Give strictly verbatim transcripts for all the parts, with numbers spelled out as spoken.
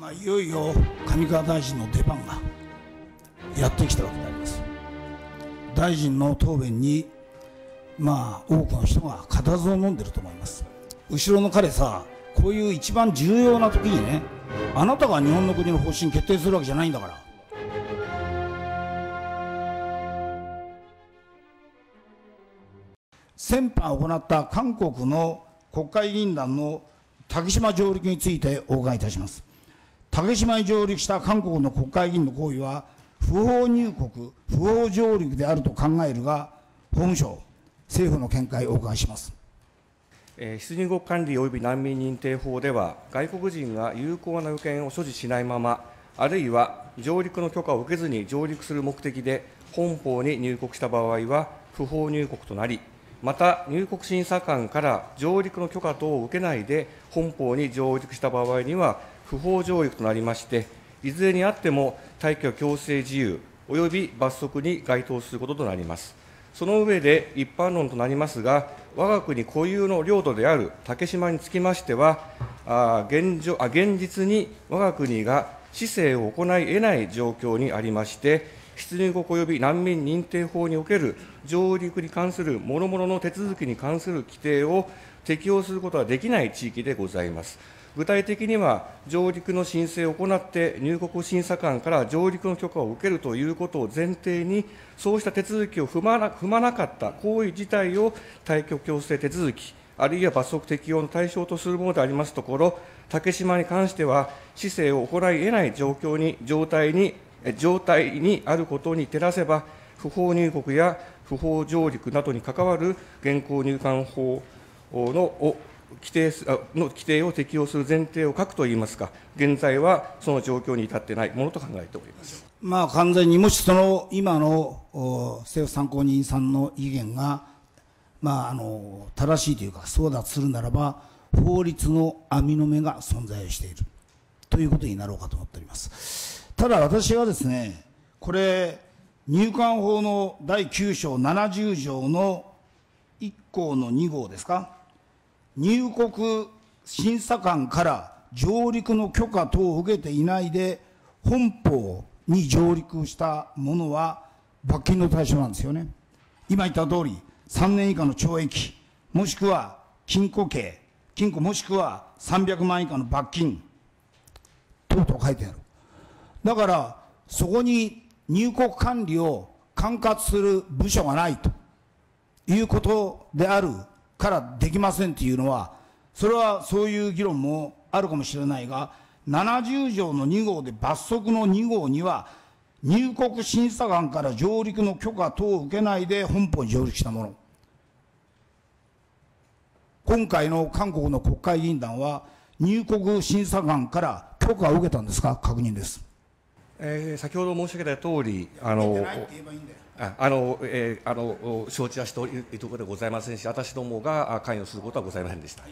まあ、いよいよ上川大臣の出番がやってきたわけであります。大臣の答弁に、まあ、多くの人が固唾を飲んでると思います。後ろの彼さ、こういう一番重要な時にね、あなたが日本の国の方針決定するわけじゃないんだから。先般行った韓国の国会議員団の竹島上陸についてお伺いいたします。竹島に上陸した韓国の国会議員の行為は不法入国、不法上陸であると考えるが、法務省、政府の見解をお伺いします。 出入国管理及び難民認定法では、外国人が有効な予見を所持しないまま、あるいは上陸の許可を受けずに上陸する目的で本邦に入国した場合は不法入国となり、また入国審査官から上陸の許可等を受けないで本邦に上陸した場合には不法上陸となりまして、いずれにあっても退去強制自由および罰則に該当することとなります。その上で一般論となりますが、我が国固有の領土である竹島につきましては、あ 現, 状あ現実に我が国が市政を行い得ない状況にありまして、出入国及び難民認定法における上陸に関する諸々の手続きに関する規定を適用することはできない地域でございます。具体的には、上陸の申請を行って入国審査官から上陸の許可を受けるということを前提に、そうした手続きを踏まな踏まなかった行為自体を退去強制手続き、あるいは罰則適用の対象とするものでありますところ、竹島に関しては、市政を行い得ない状況に、状態に、状態にあることに照らせば、不法入国や不法上陸などに関わる現行入管法の規定の規定を適用する前提を欠くといいますか、現在はその状況に至ってないものと考えております。 まあ、完全にもしその今の政府参考人さんの意見が、まあ、あの正しいというか、そうだとするならば、法律の網の目が存在しているということになろうかと思っております。ただ私はですね、これ、入管法のだいきゅう章ななじゅう条のいっ項のに号ですか、入国審査官から上陸の許可等を受けていないで、本邦に上陸したものは罰金の対象なんですよね。今言った通り、さんねん以下の懲役、もしくは禁錮刑、禁錮もしくはさんびゃくまん以下の罰金、等々書いてある。だから、そこに入国管理を管轄する部署がないということであるからできませんというのは、それはそういう議論もあるかもしれないが、ななじゅう条のに号で罰則のに号には、入国審査官から上陸の許可等を受けないで本邦に上陸したもの。今回の韓国の国会議員団は、入国審査官から許可を受けたんですか、確認です。 えー、先ほど申し上げたとおり、あの、ああの、えー、あの承知はしているところでございませんし、私どもが関与することはございませんでした。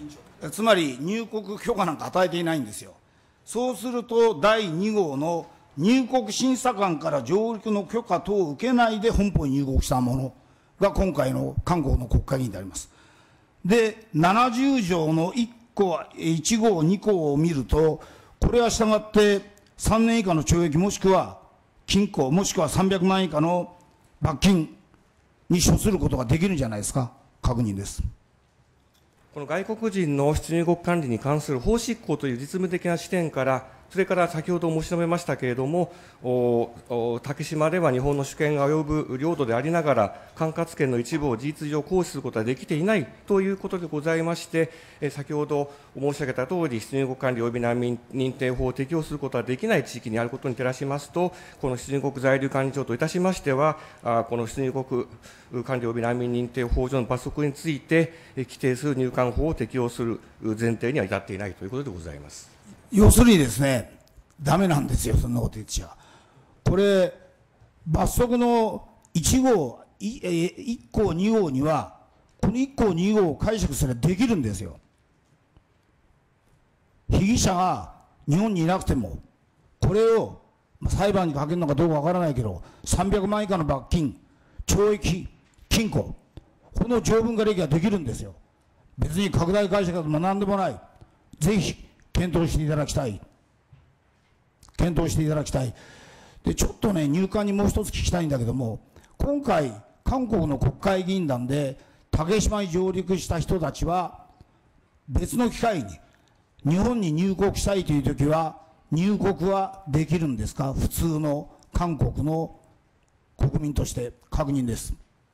つまり、入国許可なんか与えていないんですよ。そうすると、だいに号の入国審査官から上陸の許可等を受けないで本邦に入国したものが今回の韓国の国会議員であります。で、ななじゅう条のいっ項、いち号、に項を見ると、これはしたがって、さんねん以下の懲役もしくは禁錮もしくはさんびゃくまん以下の罰金に処することができるんじゃないですか。確認です。 この外国人の出入国管理に関する法執行という実務的な視点から、それから先ほど申し述べましたけれども、竹島では日本の主権が及ぶ領土でありながら、管轄権の一部を事実上行使することはできていないということでございまして、先ほど申し上げたとおり、出入国管理及び難民認定法を適用することはできない地域にあることに照らしますと、この出入国在留管理庁といたしましては、この出入国管理及び難民認定法上の罰則について、規定する入管法を適用する前提には至っていないということでございます。 要するにですね、ダメなんですよ、そんなこと言っちゃ。これ、罰則のいち号、いっ項、に号には、このいっ項、に号を解釈すればできるんですよ。被疑者が日本にいなくても、これを裁判にかけるのかどうかわからないけど、さんびゃくまん以下の罰金、懲役、禁錮、この条文化歴ができるんですよ。別に拡大解釈でも何でもない。ぜひ、検討していただきたい。 検討していただきたい。で、ちょっとね、入管にもう一つ聞きたいんだけども、今回、韓国の国会議員団で、竹島に上陸した人たちは、別の機会に、日本に入国したいというときは、入国はできるんですか、普通の韓国の国民として確認です。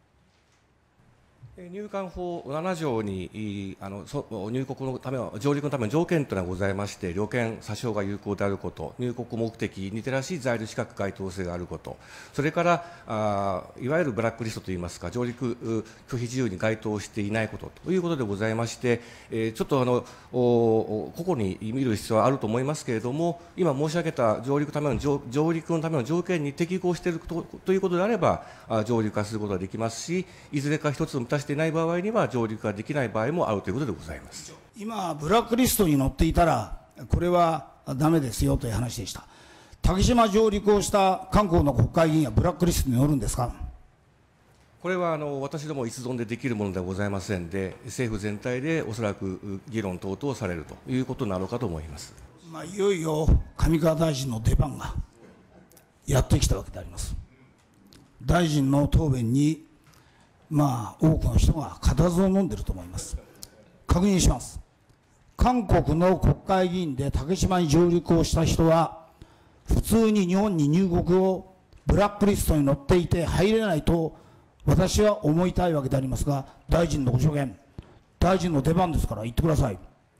入管法なな条にあのそ入国のための上陸のための条件というのがございまして、旅券、査証が有効であること、入国目的に照らし在留資格該当性があること、それからあいわゆるブラックリストといいますか、上陸拒否自由に該当していないことということでございまして、えー、ちょっとあの個々に見る必要はあると思いますけれども、今申し上げた上陸ための上上陸のための条件に適合しているとということであれば、上陸化することができますし、いずれか一つ満たしていない場合には上陸ができない場合もあるということでございます。 今、ブラックリストに載っていたら、これはだめですよという話でした。竹島上陸をした韓国の国会議員はブラックリストに載るんですか。 これはあの私ども一存でできるものではございませんで、政府全体でおそらく議論等々されるということなのかと思います。 まあ、いよいよ上川大臣の出番がやってきたわけであります。大臣の答弁にまあ、多くの人が固唾を飲んでいると思います。確認します。韓国の国会議員で竹島に上陸をした人は、普通に日本に入国をブラックリストに載っていて入れないと私は思いたいわけでありますが、大臣のご証言、大臣の出番ですから言ってください。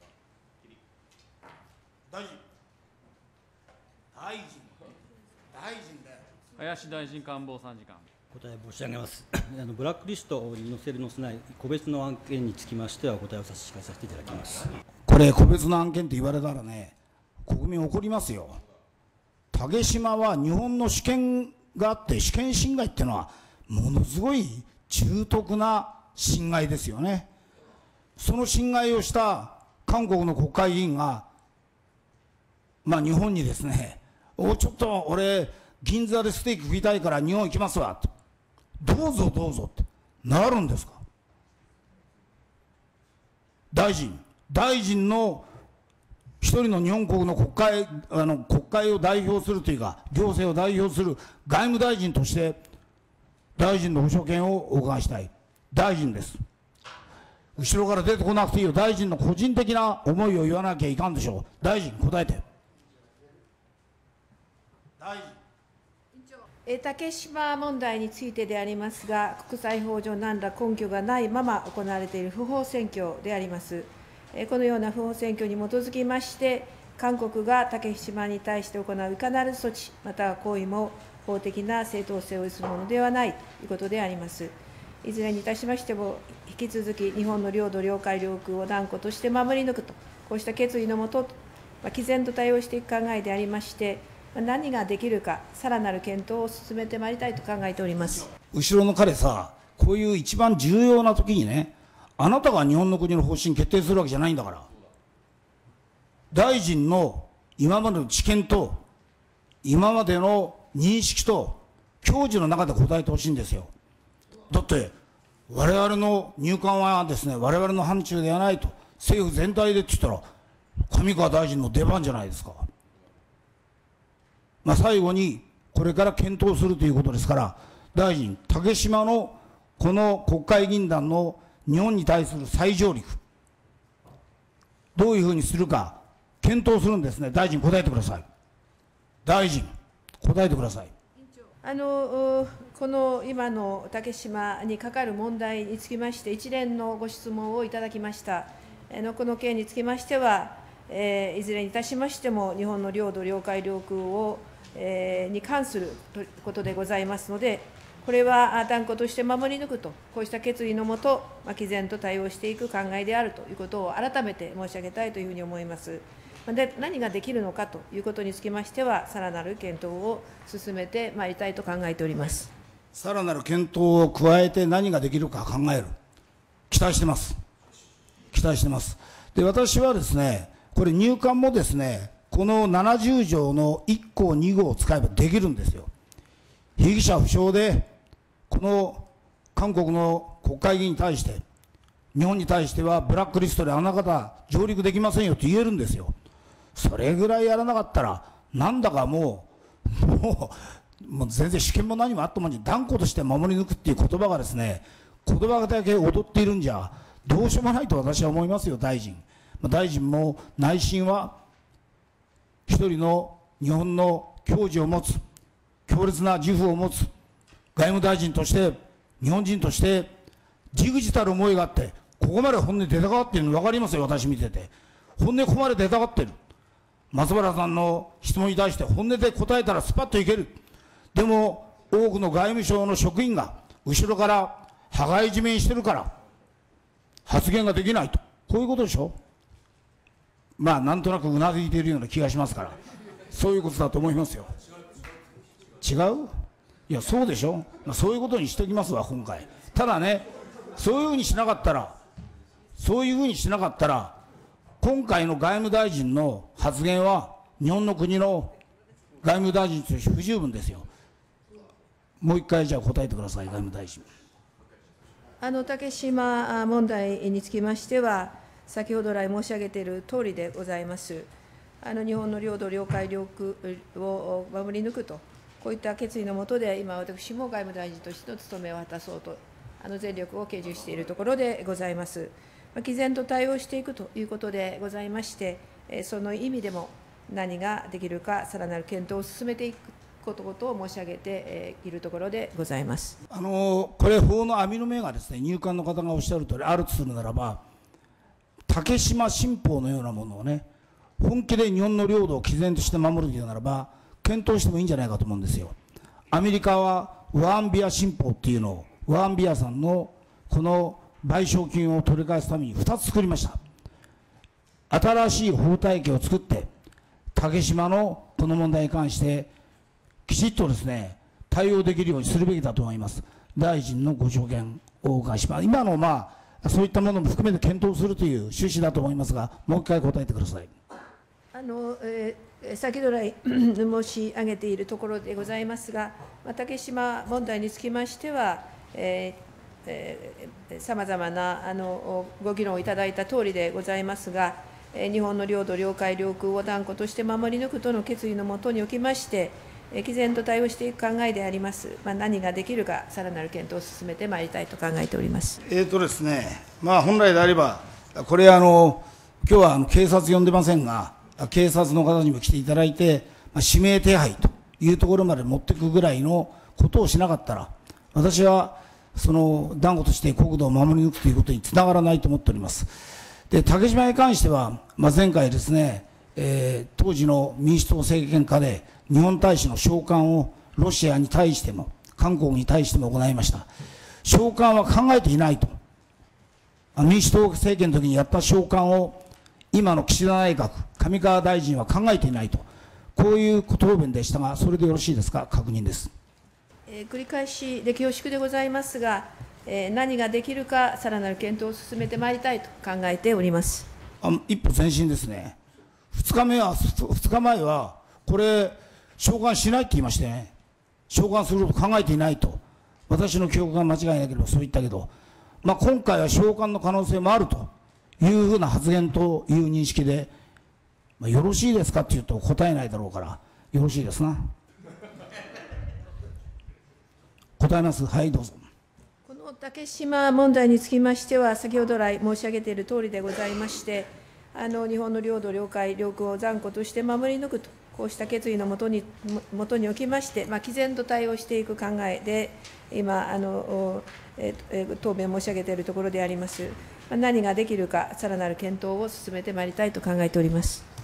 大臣、大臣、大臣で。 林大臣官房参事官。 答え申し上げます。あのブラックリストに載せる載せない個別の案件につきましてはお答えを差し控えさせていただきます。 これ個別の案件って言われたらね、国民怒りますよ。竹島は日本の主権があって主権侵害っていうのはものすごい重篤な侵害ですよね。その侵害をした韓国の国会議員がまあ日本にですね、おちょっと俺銀座でステーキ食いたいから日本行きますわと。どうぞどうぞってなるんですか。大臣、大臣の一人の日本国の国会、あの国会を代表するというか、行政を代表する外務大臣として、大臣のご所見をお伺いしたい。大臣です。後ろから出てこなくていいよ。大臣の個人的な思いを言わなきゃいかんでしょう。大臣、答えて。大臣。 竹島問題についてでありますが、国際法上何ら根拠がないまま行われている不法占拠であります。このような不法占拠に基づきまして、韓国が竹島に対して行ういかなる措置、または行為も法的な正当性を有するものではないということであります。いずれにいたしましても、引き続き日本の領土、領海、領空を断固として守り抜くと、こうした決意のもと、毅然と対応していく考えでありまして、何ができるか、さらなる検討を進めてまいりたいと考えております。 後ろの彼さ、こういう一番重要なときにね、あなたが日本の国の方針決定するわけじゃないんだから、大臣の今までの知見と、今までの認識と、教授の中で答えてほしいんですよ。だって、我々の入管はですね、我々の範疇ではないと、政府全体でって言ったら、上川大臣の出番じゃないですか。まあ、最後にこれから検討するということですから、大臣、竹島のこの国会議員団の日本に対する再上陸、どういうふうにするか、検討するんですね。大臣、答えてください。大臣、答えてください。 あのこの今の竹島にかかる問題につきまして、一連のご質問をいただきました。この件につきましては、えー、いずれにいたしましても、日本の領土、領海、領空をえー、に関することでございますので、これは断固として守り抜くと、こうした決意のもと、まあ、毅然と対応していく考えであるということを改めて申し上げたいというふうに思います。で、何ができるのかということにつきましては、さらなる検討を進めてまいりたいと考えております。 さらなる検討を加えて何ができるか考える、期待してます。期待してます。で、私はですね、これ、入管もですね、このななじゅう条のいっ項に号を使えばできるんですよ。被疑者不詳で、この韓国の国会議員に対して、日本に対してはブラックリストであなた方上陸できませんよと言えるんですよ。それぐらいやらなかったら、 なんだかもう、もう、もう全然主権も何もあったもんに断固として守り抜くっていう言葉がですね、言葉だけ踊っているんじゃ、どうしようもないと私は思いますよ、大臣。大臣も内心は、一人の日本の矜持を持つ、強烈な自負を持つ、外務大臣として、日本人として、じくじたる思いがあって、ここまで本音出たがっているの分かりますよ、私見てて。本音ここまで出たがってる。松原さんの質問に対して本音で答えたらスパッといける。でも、多くの外務省の職員が、後ろから羽交い締めにしてるから、発言ができないと。こういうことでしょ。まあ、なんとなくうなずいているような気がしますから、そういうことだと思いますよ。違う？いや、そうでしょ。まあ、そういうことにしておきますわ、今回。ただね、そういうふうにしなかったら、そういうふうにしなかったら、今回の外務大臣の発言は、日本の国の外務大臣として不十分ですよ。もう一回、じゃあ答えてください、外務大臣。 あの竹島問題につきましては、先ほど来申し上げているとおりでございます。あの日本の領土、領海、領空を守り抜くと、こういった決意のもとで、今、私も外務大臣としての務めを果たそうと、あの全力を傾注しているところでございます。毅然と対応していくということでございまして、その意味でも何ができるか、さらなる検討を進めていくことを申し上げているところでございます。 あのこれ、法の網の目がですね、入管の方がおっしゃるとおり、あるとするならば、竹島新法のようなものをね、本気で日本の領土を毅然として守るというならば、検討してもいいんじゃないかと思うんですよ。アメリカはワーンビア新法っていうのを、ワーンビアさんのこの賠償金を取り返すためにふたつ作りました。新しい法体系を作って、竹島のこの問題に関して、きちっとですね、対応できるようにするべきだと思います。大臣のご証言をお伺いします。今の、まあ、そういったものも含めて検討するという趣旨だと思いますが、もう一回答えてください。 あのえー、先ほど来申し上げているところでございますが、竹島問題につきましては、さまざまなあのご議論をいただいたとおりでございますが、えー、日本の領土、領海、領空を断固として守り抜くとの決意のもとにおきまして、毅然と対応していく考えであります。まあ、何ができるか、さらなる検討を進めてまいりたいと考えております。 えーとですね、まあ、本来であれば、これあの、今日はあの警察呼んでませんが、警察の方にも来ていただいて、まあ、指名手配というところまで持っていくぐらいのことをしなかったら、私はその断固として国土を守り抜くということにつながらないと思っております。で、竹島に関しては、まあ、前回ですね、えー、当時の民主党政権下で、日本大使の召喚をロシアに対しても、韓国に対しても行いました。召喚は考えていないと。民主党政権の時にやった召喚を、今の岸田内閣、上川大臣は考えていないと。こういう答弁でしたが、それでよろしいですか、確認です。 えー、繰り返しで恐縮でございますが、えー、何ができるか、さらなる検討を進めてまいりたいと考えております。 あ、一歩前進ですね。二日目は、二日前は、これ、召喚しないって言いましてね、召喚することを考えていないと、私の記憶が間違いなければそう言ったけど、まあ、今回は召喚の可能性もあるというふうな発言という認識で、まあ、よろしいですかっていうと答えないだろうから、よろしいですな。答えます。はい、どうぞ。 この竹島問題につきましては、先ほど来申し上げているとおりでございまして、あの日本の領土、領海、領空を断固として守り抜くと。こうした決意のもとにもとにおきまして、まあ、毅然と対応していく考えで、今、あのえー、答弁申し上げているところであります。何ができるか、さらなる検討を進めてまいりたいと考えております。